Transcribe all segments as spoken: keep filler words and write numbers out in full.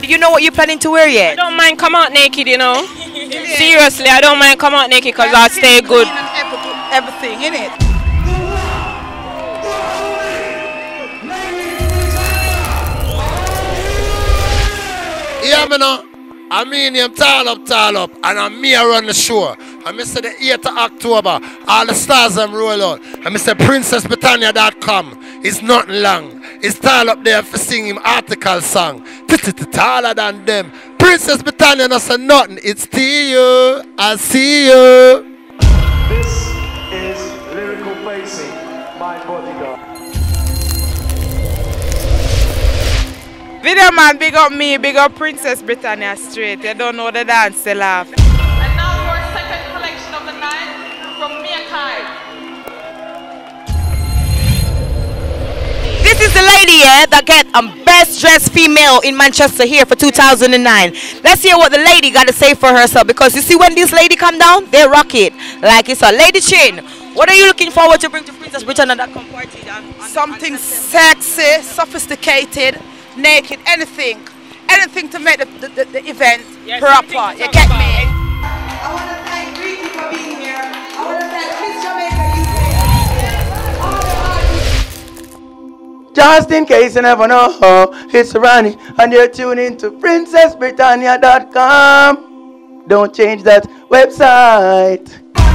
you know what you're planning to wear yet? I don't mind come out naked, you know. Seriously, I don't mind come out naked because I'll stay good. Everything, innit? Yeah, me know. I mean, I'm tall up, tall up, and I'm me I run the show. I miss the eighth of October, all the stars them roll out. I miss the princess britannia dot com. It's nothing long. It's tall up there for sing him article song. Taller than them. Princess Britannia not say nothing. It's T U. I see you. This is Lyrical Pacing, my bodyguard. Video man, big up me, big up Princess Britannia straight. You don't know the dance, they laugh. And now for a second collection of the night from Mia Kai. This is the lady here that get um, best dressed female in Manchester here for two thousand nine. Let's hear what the lady got to say for herself, because you see when this lady come down, they rock it like it's a lady chain. What are you looking forward to bring to Princess Britannia dot com party? On, on Something on sexy, sophisticated, naked, anything, anything to make the, the, the, the event yes, proper. You get me? I want to thank Ricky for being here. I want to thank Miss Jamaica U K. Just in case you never know, it's Ronnie, and you're tuning to Princess Britannia dot com. Don't change that website.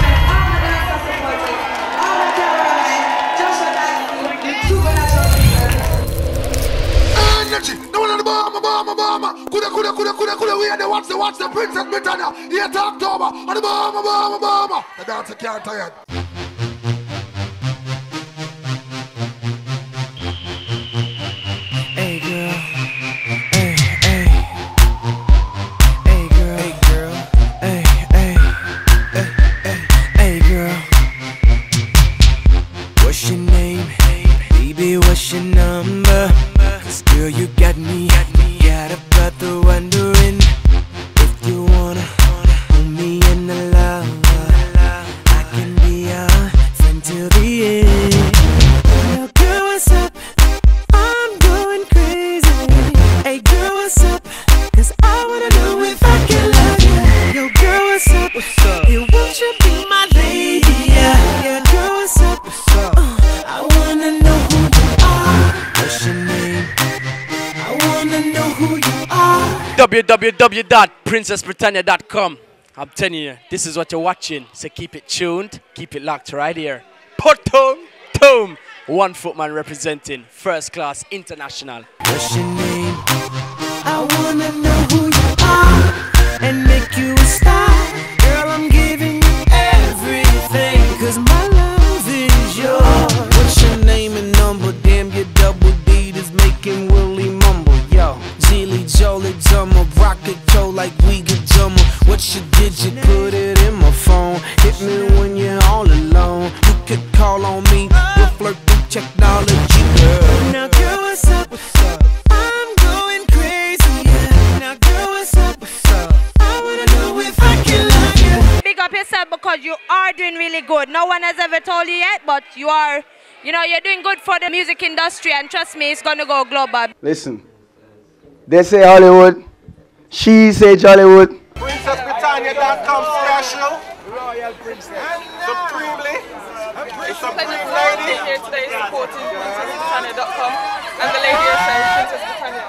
No one on the bomb, bomb, bomb. Kuda, kuda, kuda, kuda, kuda. We are the watch the watch the Princess Britannia. eighth of October. On the bomb, bomb, bomb. The dancer can't tired. Hey girl, hey, hey, hey girl, hey girl, hey, hey, hey, hey, hey girl. What's your name? Baby, what's your number? Cause girl, you got me, got a brother wondering if you wanna hold me in the love. I can be your friend till the end. Now girl, what's up? I'm going crazy. Hey girl, what's up? Cause I wanna know if I can love you. Yo girl, what's up? What's up? Hey, won't you be my lady? Yeah, yeah girl, what's up? What's up? Uh, I wanna know who you are. What's your name? I wanna know who you are. w w w dot princess britannia dot com. I'm telling you, this is what you're watching. So keep it tuned, keep it locked right here. Potom, tom. One Footman representing First Class International. What's your name? I wanna know who you are and make you a star. Girl, I'm giving you everything, cause my love is yours. What's your name and number? Damn, your double D is making Willie mumble. Yo, Zilly Jolie Jummer, rocket Joe like we get Jummer. What's your digit? Put it in my phone. Hit me when you're all alone. You could call on me. We'll flirt through technology, girl. Now, girl, what's up? What's up? I'm going crazy. Yeah. Now, girl, what's up? What's up? I wanna know if I can love you. Big up yourself because you are doing really good. No one has ever told you yet, but you are, you know, you're doing good for the music industry, and trust me, it's gonna go global. Listen, they say Hollywood, she say Jollywood. Princess Britannia dot com special. Royal Princess. Supremely. It's a Pleasure to have you here today supporting Princess Britannia dot com and the lady herself, Princess Britannia.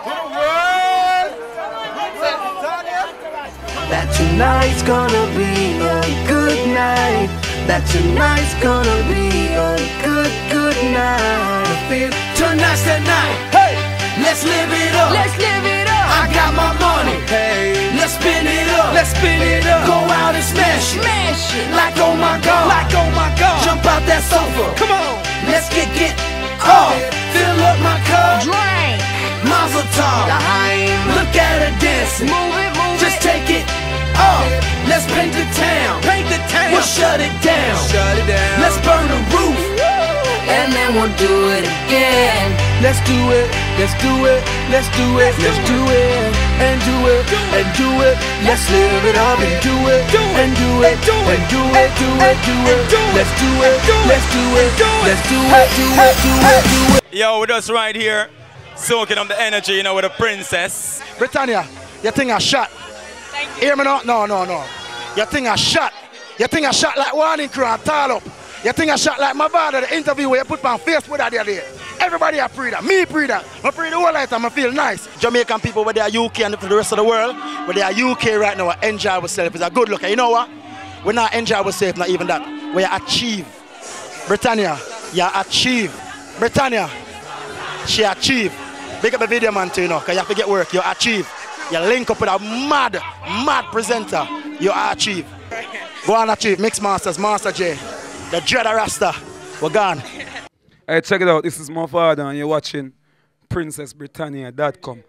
That tonight's gonna be a good night. That tonight's gonna be a good, good night. Tonight's the night. Hey, let's live it up. Let's live it up. I got my money. Hey, let's spin it up. Let's spin it up. Go out and smash it. Smash it. Like oh my god. Like oh my god. Jump out that sofa. Come on. Let's get get off. Fill up my cup. Drink. Mazel tov. Look at her dancing. Move it, move Just it. take it off. Let's paint the town. Paint the town. We'll shut it down. Shut it down. Let's burn the roof. And then we'll do it again. Let's do it. Let's do it. Let's do it. Let's do it. And do it. And do it. Let's live it up and do it. And do it. And do it. Do it. Do it. Let's do it. Let's do it. Let's do it. Do it. Do it. Do it. Yo, with us right here. soaking up the energy, you know, with the princess. Britannia, your thing a shot. Thank you. Hear me now? No, no, no. Your thing a shot. Your thing a shot like Warning Crew and Tall Up. Your thing a shot like my father, the interview where you put on Facebook that day there. Everybody a pray that. Me pray that. I pray the whole night and I feel nice. Jamaican people, where they are U K and for the rest of the world, where they are U K right now, enjoy ourselves. It's a good look. And you know what? We're not enjoy ourselves, not even that. We achieve. Britannia, you achieve. Britannia, she achieve. Big up the video man too, you know, because you have to get work. You achieve. You link up with a mad, mad presenter. You achieve. Go on, achieve. Mix Masters, Master J, the Dreader Rasta. We're gone. Hey, check it out. This is my father, and you're watching Princess Britannia dot com.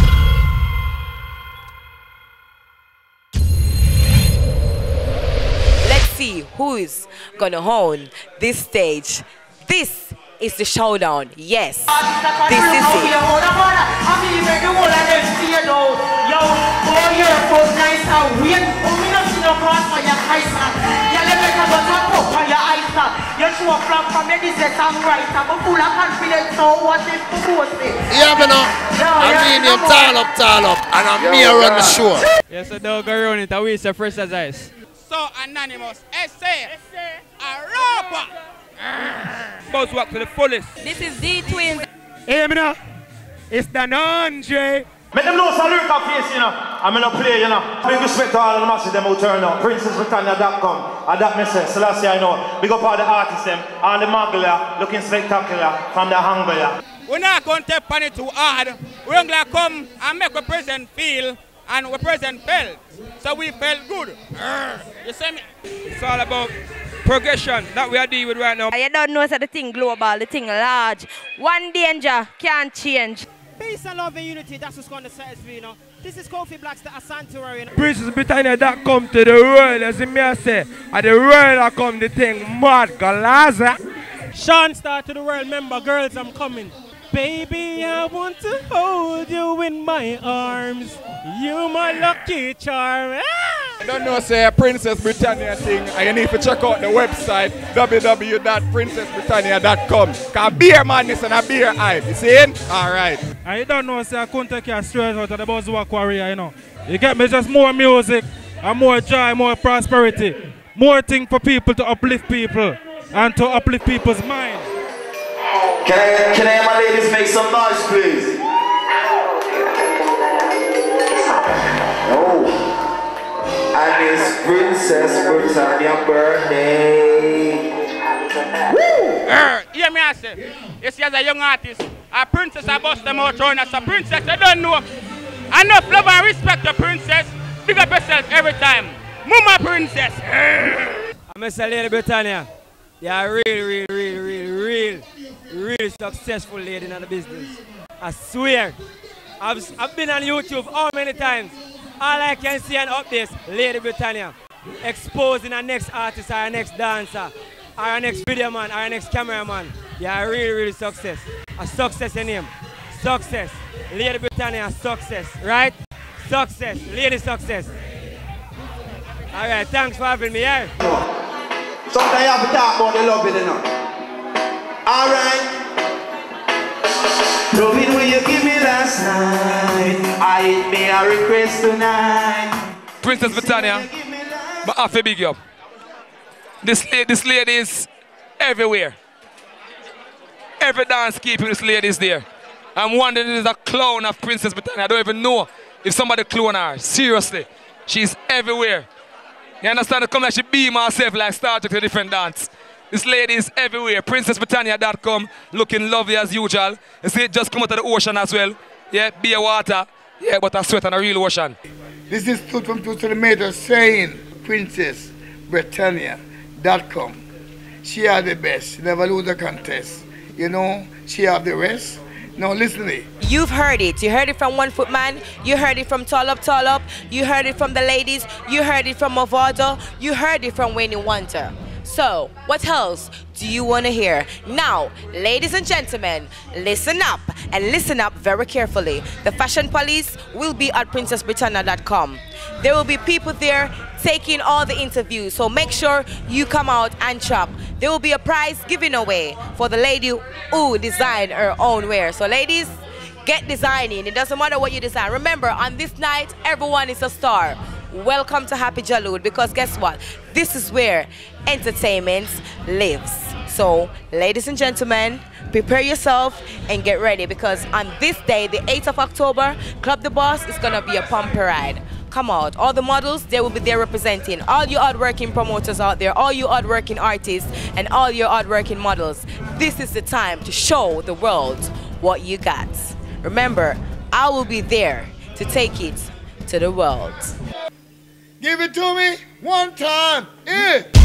Let's see who is gonna own this stage. This is the showdown. Yes, this is it. Yeah, man. I mean, you're tall up, tall up, and I'm me run the show. Yes, so don't go around it. I wish the first as ice. So anonymous, essay, a rapper. Both work to the fullest. This is D Twins. Hey, me now. It's Dan Andre. Make them know salute that face, you know. I'm gonna play, you know. Big respect to all of the masses them who turn up. Princess Britannia dot com. And that message, Selassie I know. Big up all the artists them. All the Maglia looking spectacular from the Anglia. We're not going to take on it too hard. We're going to come and make a present feel and we present felt. So we felt good. You see me? It's all about progression that we are dealing with right now. You don't know so the thing global, the thing large. One danger can't change. Peace and love and unity, that's what's going to set me, you know. This is Kofi Black's the Sanctuary. You know? Princess Britannia that come to the world, as me I say, at the world I come the thing mad, Galaza. Sean Star to the world, remember girls I'm coming. Baby, I want to hold you in my arms. You my lucky charm. Ah! I don't know, say a Princess Britannia thing, and you need to check out the website w w w dot princess britannia dot com. Because beer madness and a beer hype, you see? Alright. And you don't know, say I couldn't take you straight out of the Buzzwalk Warrior, you know. You get me, just more music, and more joy, more prosperity. More thing for people to uplift people, and to uplift people's mind. Can I, can I have my ladies make some noise, please? Oh. And it's Princess Britannia birthday. Woo! Er, hear me, I say. You see, as a young artist, a princess, I bust them out on as a princess, I don't know. Enough love and respect the princess. Big up yourself every time. Mama princess. I'm Mister Lady Britannia. You're a real, real, real, real, real, real successful lady in the business. I swear. I've, I've been on YouTube how many times? All I can see and up this, Lady Britannia, exposing our next artist, our next dancer, our next video man, our next cameraman. You're a really, really success. A success in him. Success. Lady Britannia, success, right? Success. Lady success. All right, thanks for having me here. Sometimes you have to talk about the love, you know. All right. Loving what you give me last night, I hit me a request tonight. Princess Britannia, but I feel big up. This, this lady is everywhere. Every dance keeping this lady is there. I'm wondering if there's a clone of Princess Britannia. I don't even know if somebody clone her. Seriously, she's everywhere. You understand? Come like she beam herself like Star Trek to a different dance. This lady is everywhere. Princess Britannia dot com, looking lovely as usual. You see it just come out of the ocean as well. Yeah, beer water. Yeah, but I sweat on a real ocean. This is Tooth from Tooth to the Mater saying Princess Britannia dot com. She are the best. She never lose a contest. You know, she have the rest. No, listen to me. You've heard it. You heard it from One Foot Man. You heard it from Tall Up, Tall Up. You heard it from the ladies. You heard it from Mavado. You heard it from Wayne Wonder. So, what else do you want to hear? Now, ladies and gentlemen, listen up and listen up very carefully. The Fashion Police will be at Princess Britannia dot com. There will be people there taking all the interviews, so make sure you come out and shop. There will be a prize given away for the lady who designed her own wear. So ladies, Get designing. It doesn't matter what you design. Remember, on this night, everyone is a star. Welcome to Happy Jaloud, because guess what? This is where entertainment lives. So, ladies and gentlemen, prepare yourself and get ready, because on this day, the eighth of October, Club The Boss is going to be a pump ride. Come out. All the models, they will be there representing. All you hardworking promoters out there, all you hardworking artists, and all your hardworking models. This is the time to show the world what you got. Remember, I will be there to take it to the world. Give it to me one time. Yeah.